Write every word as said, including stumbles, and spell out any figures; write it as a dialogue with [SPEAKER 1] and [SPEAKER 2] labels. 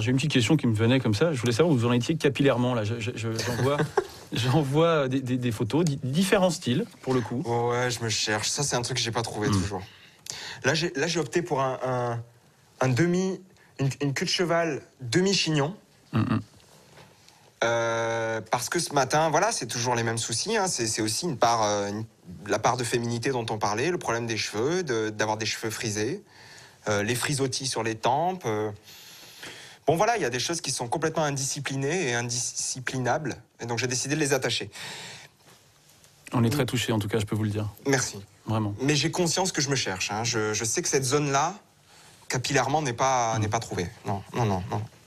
[SPEAKER 1] J'ai une petite question qui me venait comme ça. Je voulais savoir où vous en étiez capillairement. Là, je, je, je, j'en vois, j'en vois des, des, des photos, différents styles pour le coup.
[SPEAKER 2] Oh ouais, je me cherche. Ça, c'est un truc que j'ai pas trouvé mmh. toujours. Là, j'ai là j'ai opté pour un, un, un demi, une, une queue de cheval demi-chignon. Mmh. Euh, parce que ce matin, voilà, c'est toujours les mêmes soucis. Hein. C'est aussi une part, euh, une, la part de féminité dont on parlait, le problème des cheveux, d'avoir de, des cheveux frisés, euh, les frisottis sur les tempes. Euh. Bon, voilà, il y a des choses qui sont complètement indisciplinées et indisciplinables. Et donc, j'ai décidé de les attacher.
[SPEAKER 1] On est très touchés, en tout cas, je peux vous le dire.
[SPEAKER 2] Merci.
[SPEAKER 1] Vraiment.
[SPEAKER 2] Mais j'ai conscience que je me cherche. Hein. Je, je sais que cette zone-là, capillairement, n'est pas, mmh. n'est pas trouvée. Non, non, non, non.